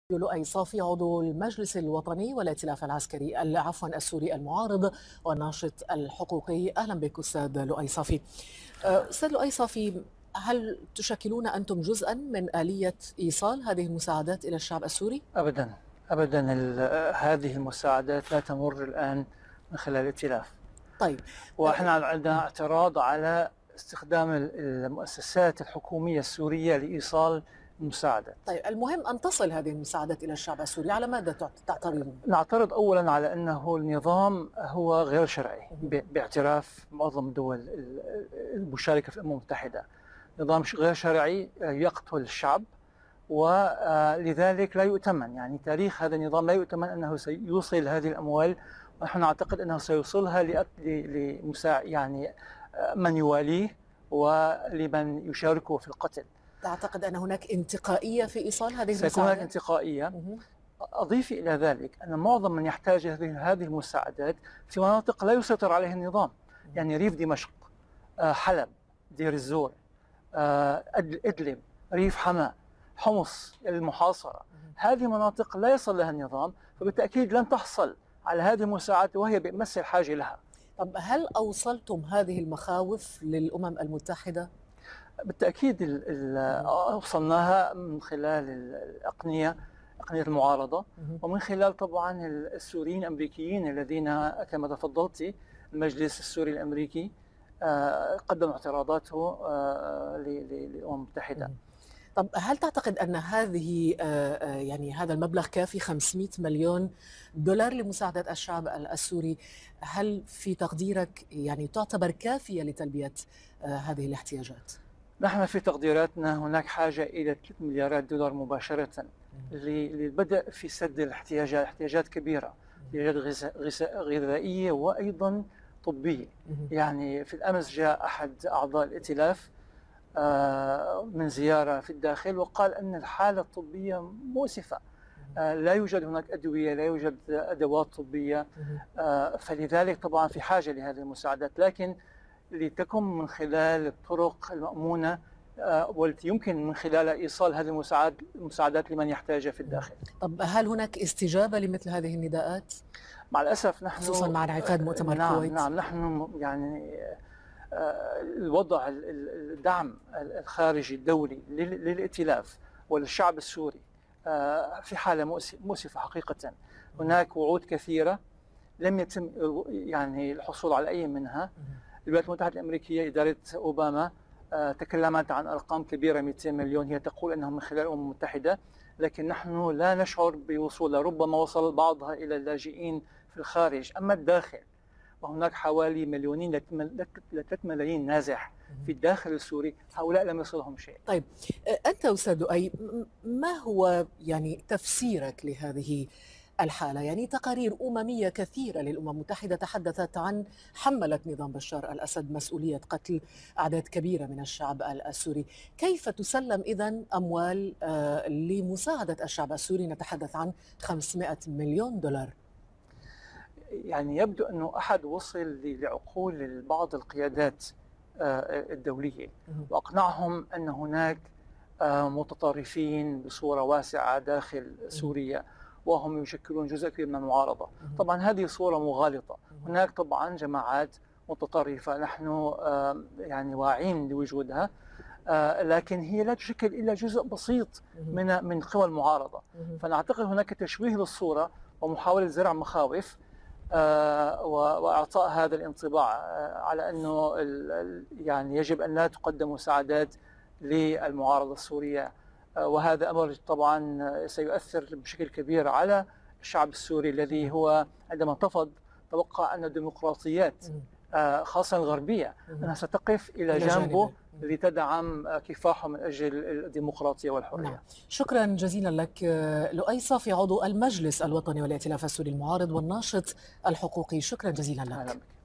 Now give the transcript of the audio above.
لؤي صافي عضو المجلس الوطني والائتلاف العسكري السوري المعارض والناشط الحقوقي. أهلا بك أستاذ لؤي صافي. أستاذ لؤي صافي، هل تشكلون أنتم جزءا من آلية إيصال هذه المساعدات إلى الشعب السوري؟ أبدا أبدا. هذه المساعدات لا تمر الآن من خلال الائتلاف. طيب، وإحنا عندنا اعتراض على استخدام المؤسسات الحكومية السورية لإيصال المساعدات. طيب، المهم أن تصل هذه المساعدات إلى الشعب السوري، على ماذا تعترضون؟ نعترض أولا على أنه النظام هو غير شرعي باعتراف معظم الدول المشاركة في الأمم المتحدة. نظام غير شرعي يقتل الشعب، ولذلك لا يؤتمن، يعني تاريخ هذا النظام لا يؤتمن أنه سيوصل هذه الأموال، ونحن نعتقد أنه سيوصلها يعني من يواليه ولمن يشاركه في القتل. تعتقد أن هناك انتقائية في إيصال هذه المساعدات؟ سيكون هناك انتقائية. أضيف إلى ذلك أن معظم من يحتاج هذه المساعدات في مناطق لا يسيطر عليها النظام، يعني ريف دمشق، حلب، دير الزور، إدلب، ريف حماة، حمص المحاصرة. هذه مناطق لا يصل لها النظام، فبالتأكيد لن تحصل على هذه المساعدات وهي بأمس الحاجة لها. طب هل أوصلتم هذه المخاوف للأمم المتحدة؟ بالتأكيد أوصلناها من خلال أقنية المعارضة، ومن خلال طبعا السوريين الأمريكيين الذين كما تفضلتي المجلس السوري الأمريكي قدم اعتراضاته للأمم المتحدة. طب هل تعتقد أن هذه يعني هذا المبلغ كافي، 500 مليون دولار لمساعدة الشعب السوري؟ هل في تقديرك يعني تعتبر كافية لتلبية هذه الاحتياجات؟ نحن في تقديراتنا هناك حاجة إلى 3 مليارات دولار مباشرة للبدء في سد احتياجات كبيرة، احتياجات غذائية وأيضا طبية. يعني في الأمس جاء أحد أعضاء الائتلاف من زيارة في الداخل وقال أن الحالة الطبية مؤسفة، لا يوجد هناك أدوية، لا يوجد أدوات طبية، فلذلك طبعا في حاجة لهذه المساعدات، لكن لتكن من خلال الطرق المأمونة والتي يمكن من خلالها إيصال هذه المساعدات لمن يحتاجها في الداخل. طب هل هناك استجابة لمثل هذه النداءات؟ مع الأسف نحن خصوصا مع انعقاد مؤتمر الكويت. نعم، نحن يعني الوضع الدعم الخارجي الدولي للائتلاف وللشعب السوري في حالة مؤسفة حقيقة. هناك وعود كثيرة لم يتم يعني الحصول على أي منها. الولايات المتحدة الأمريكية إدارة أوباما تكلمت عن أرقام كبيرة، 200 مليون، هي تقول أنهم من خلال الأمم المتحدة، لكن نحن لا نشعر بوصولها، ربما وصل بعضها إلى اللاجئين في الخارج. أما الداخل وهناك حوالي 2 ل 3 ملايين نازح في الداخل السوري، هؤلاء لم يصلهم شيء. طيب، أنت أستاذ لؤي، ما هو يعني تفسيرك لهذه الحالة؟ يعني تقارير أممية كثيرة للأمم المتحدة تحدثت عن حملت نظام بشار الأسد مسؤولية قتل أعداد كبيرة من الشعب السوري. كيف تسلم إذن أموال لمساعدة الشعب السوري؟ نتحدث عن 500 مليون دولار. يعني يبدو أنه أحد وصل لعقول بعض القيادات الدولية وأقنعهم أن هناك متطرفين بصورة واسعة داخل سوريا وهم يشكلون جزء كبير من المعارضة. طبعا هذه صورة مغالطة. هناك طبعا جماعات متطرفة نحن يعني واعين لوجودها، لكن هي لا تشكل إلا جزء بسيط من قوى المعارضة. فنعتقد هناك تشويه للصورة ومحاولة زرع مخاوف وإعطاء هذا الانطباع على أنه يعني يجب أن لا تقدم مساعدات للمعارضة السورية، وهذا أمر طبعا سيؤثر بشكل كبير على الشعب السوري الذي هو عندما انتفض توقع أن الديمقراطيات خاصة الغربية أنها ستقف إلى جانبه لتدعم كفاحه من أجل الديمقراطية والحرية. نعم. شكرا جزيلا لك لؤي صافي عضو المجلس الوطني والائتلاف السوري المعارض والناشط الحقوقي. شكرا جزيلا لك.